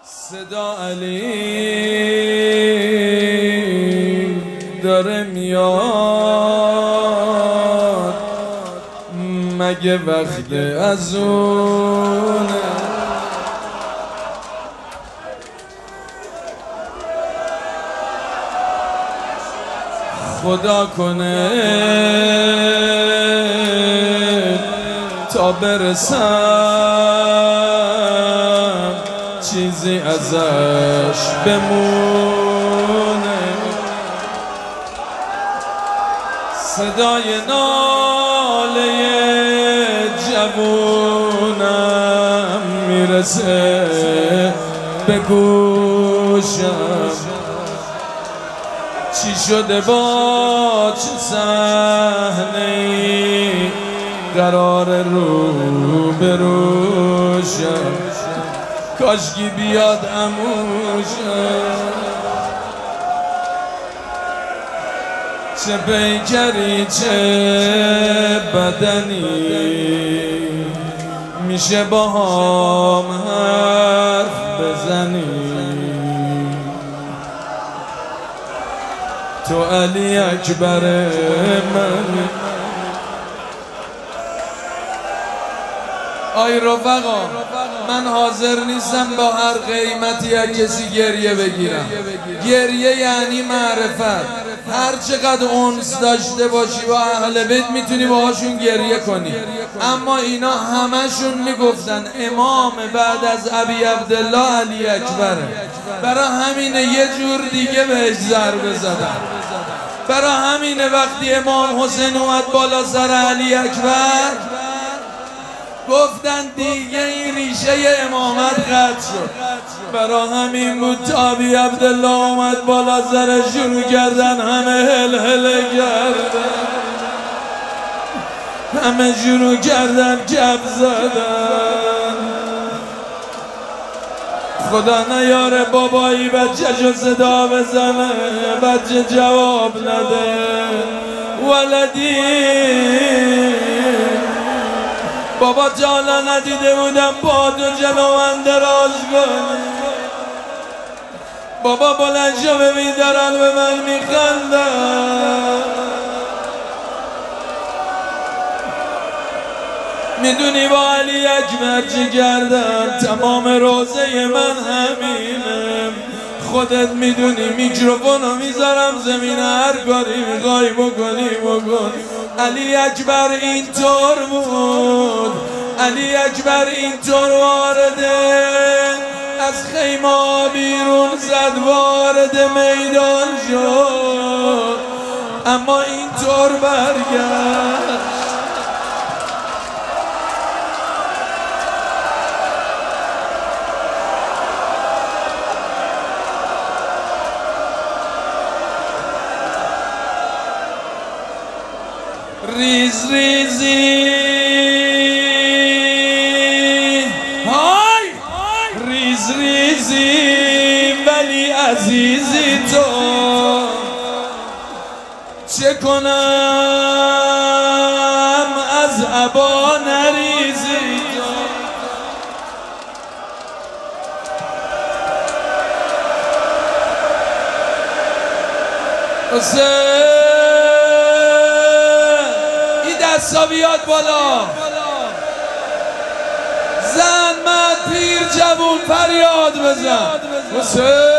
صدا علی داره میاد، مگه وقت از اونه؟ خدا کنه تا برسم چیزی ازش بمونه. صدای ناله جوونم میرسه به گوشم، چی شده با چه صحنه‌ای قرار رو به روشم، کاشکی بیاد عموشم. چه پیکری چه بدنی میشه با هم حرف بزنی، تو علی اکبر من. آی رفقا، من حاضر نیستم با هر قیمتی از کسی گریه بگیرم. گریه یعنی معرفت. هر چقدر انس داشته باشی با اهل بیت میتونی باهاشون گریه کنی، اما اینا همشون میگفتن امام بعد از ابی عبدالله علی اکبره. برای همینه یه جور دیگه بهش ضربه زدن. برای همینه وقتی امام حسین اومد بالا سر علی اکبر گفتن دیگه این ریشه امامت قطع شد. برای همین بود تا ابی عبدالله اومد بالا سر شروع کردن همه هل کردن، همه شروع کردن کف زدن. خدا نیاره بابایی بچه‌شو صدا بزنه، بچه جواب نده ولدی. بابا تا حالا ندیده بودم با تو جلو من دراز کنی. بابا بلند شو ببین دارن به من میخندن. میدونی با علی اکبر چی کردن؟ تمام روزه من همینم. خودت میدونی میکروفونو میذارم زمین، هر کاری میخوای بکنی بکن. علی اکبر اینطور بود، علی اکبر اینطور وارده از خیمه بیرون زد، وارد میدان شد، اما اینطور برگشت. ریز ریزی های ریز ریزی ولی عزیزی تو، چه کنم از عبا نریزی تو. دستا بیاد بالا، زن مرد پیر جوون فریاد بزن. حسین